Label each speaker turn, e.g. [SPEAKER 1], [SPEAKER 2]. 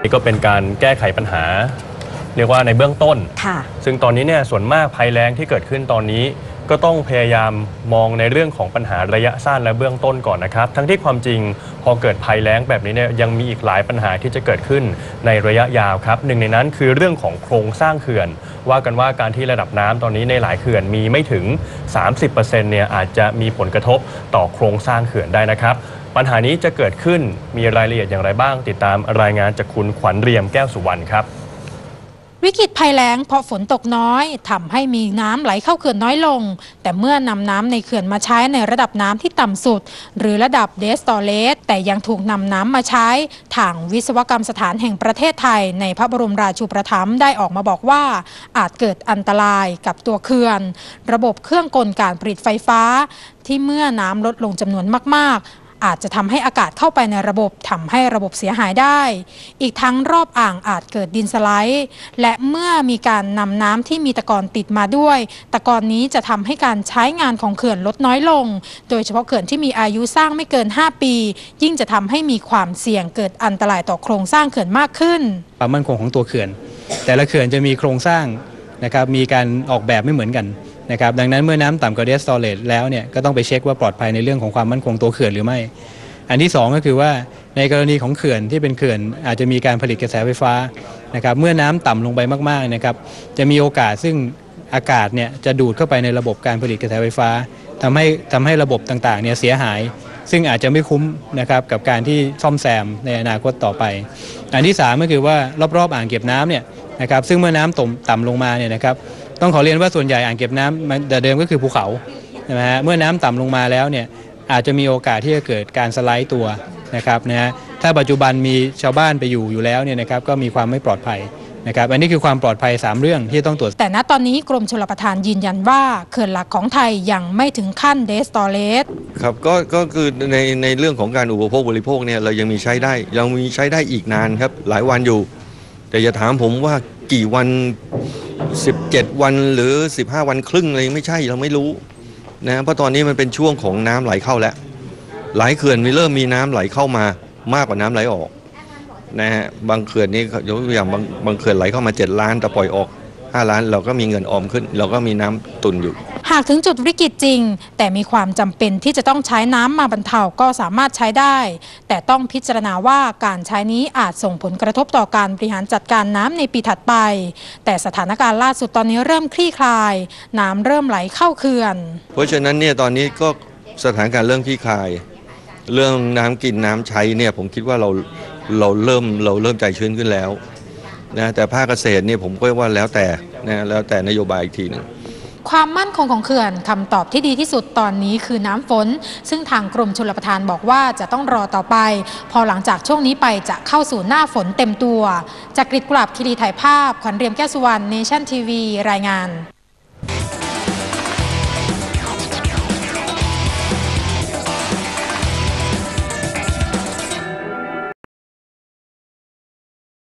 [SPEAKER 1] นี่ก็เป็นการแก้ไขปัญหาเรียกว่าในเบื้องต้นซึ่งตอนนี้เนี่ยส่วนมากภัยแล้งที่เกิดขึ้นตอนนี้ก็ต้องพยายามมองในเรื่องของปัญหาระยะสั้นและเบื้องต้นก่อนนะครับทั้งที่ความจริงพอเกิดภัยแล้งแบบนี้เนี่ยยังมีอีกหลายปัญหาที่จะเกิดขึ้นในระยะยาวครับหนึ่งในนั้นคือเรื่องของโครงสร้างเขื่อนว่ากันว่าการที่ระดับน้ำตอนนี้ในหลายเขื่อนมีไม่ถึง 30% เนี่ยอาจจะมีผลกระทบต่อโครงสร้างเขื่อนได้นะครับปัญหานี้จะเกิดขึ้นมีรายละเอียดอย่างไรบ้างติดตามรายงานจากคุณขวัญเรียมแก้วสุวรรณครับ
[SPEAKER 2] วิกฤตภัยแล้งเพราะฝนตกน้อยทำให้มีน้ำไหลเข้าเขื่อนน้อยลงแต่เมื่อนำน้ำในเขื่อนมาใช้ในระดับน้ำที่ต่ำสุดหรือระดับเดสตอเลสแต่ยังถูกนำน้ำมาใช้ทางวิศวกรรมสถานแห่งประเทศไทยในพระบรมราชูปถัมภ์ได้ออกมาบอกว่าอาจเกิดอันตรายกับตัวเขื่อนระบบเครื่องกลการผลิตไฟฟ้าที่เมื่อน้ำลดลงจำนวนมากๆอาจจะทำให้อากาศเข้าไปในระบบทำให้ระบบเสียหายได้อีกทั้งรอบอ่างอาจเกิดดินสไลด์และเมื่อมีการนำน้ำที่มีตะกอนติดมาด้วยตะกอนนี้จะทำให้การใช้งานของเขื่อนลดน้อยลงโดยเฉพาะเขื่อนที่มีอายุสร้างไม่เกิน5ปียิ่งจะทำให้มีความเสี่ยงเกิดอันตรายต่อโครงสร้างเขื่อนมากขึ้น
[SPEAKER 3] ความมั่นคงของตัวเขื่อนแต่ละเขื่อนจะมีโครงสร้างนะครับมีการออกแบบไม่เหมือนกันนะครับดังนั้นเมื่อน้ำต่ำกว่าเดสตอเลตแล้วเนี่ยก็ต้องไปเช็คว่าปลอดภัยในเรื่องของความมั่นคงตัวเขื่อนหรือไม่อันที่2ก็คือว่าในกรณีของเขื่อนที่เป็นเขื่อนอาจจะมีการผลิตกระแสไฟฟ้านะครับเมื่อน้ำต่ำลงไปมากๆนะครับจะมีโอกาสซึ่งอากาศเนี่ยจะดูดเข้าไปในระบบการผลิตกระแสไฟฟ้าทำให้ระบบต่างๆเนี่ยเสียหายซึ่งอาจจะไม่คุ้มนะครับกับการที่ซ่อมแซมในอนาคตต่อไปอันที่3ก็คือว่ารอบๆอ่างเก็บน้ำเนี่ยนะครับซึ่งเมื่อน้ำต่ำลงมาเนี่ยนะครับต้องขอเรียนว่าส่วนใหญ่อ่างเก็บน้ำเดิมก็คือภูเขาใช่ไหมฮะเมื่อน้ำต่ำลงมาแล้วเนี่ยอาจจะมีโอกาสที่จะเกิดการสไลด์ตัวนะครับนะฮะถ้าปัจจุบันมีชาวบ้านไปอยู่แล้วเนี่ยนะครับก็มีความไม่ปลอดภัยนะครับอันนี้คือความปลอดภัย3เรื่องที่ต้องตรวจ
[SPEAKER 2] แต่ณตอนนี้กรมชลประทานยืนยันว่าเขื่อนหลักของไทยยังไม่ถึงขั้นเดสตอเลส
[SPEAKER 4] ครับก็คือในเรื่องของการอุปโภคบริโภคเนี่ยเรายังมีใช้ได้อีกนานครับหลายวันอยู่แต่อย่าถามผมว่ากี่วัน17วันหรือ15วันครึ่งอะไรไม่ใช่เราไม่รู้นะเพราะตอนนี้มันเป็นช่วงของน้ำไหลเข้าแล้วหลายเขื่อนเริ่มมีน้ำไหลเข้ามามากกว่าน้ำไหลออกนะฮะบางเขื่อนนี้ยกตัวอย่างบางเขื่อนไหลเข้ามา7ล้านแต่ปล่อยออก5ล้านเราก็มีเงินออมขึ้นเราก็มีน้ำตุนอยู่
[SPEAKER 2] หากถึงจุดวิกฤตจริงแต่มีความจำเป็นที่จะต้องใช้น้ำมาบรรเทาก็สามารถใช้ได้แต่ต้องพิจารณาว่าการใช้นี้อาจส่งผลกระทบต่อการบริหารจัดการน้ำในปีถัดไปแต่สถานการณ์ล่าสุดตอนนี้เริ่มคลี่คลายน้ำเริ่มไหลเข้าเขื่อน
[SPEAKER 4] เพราะฉะนั้นเนี่ยตอนนี้ก็สถานการณ์เริ่มคลี่คลายเรื่องน้ำกินน้ำใช้เนี่ยผมคิดว่าเราเริ่มใจชื้นขึ้นแล้วนะแต่ภาคเกษตรเนี่ยผมก็ว่าแล้วแต่นโยบายอีกทีหนึ่ง
[SPEAKER 2] ความมั่นคงของเขื่อนคำตอบที่ดีที่สุดตอนนี้คือน้ำฝนซึ่งทางกรมชลประทานบอกว่าจะต้องรอต่อไปพอหลังจากช่วงนี้ไปจะเข้าสู่หน้าฝนเต็มตัวจากกฤษ กุหลาบคีรีถ่ายภาพขวัญเรียมแก้วสุวรรณ Nation TV รายงาน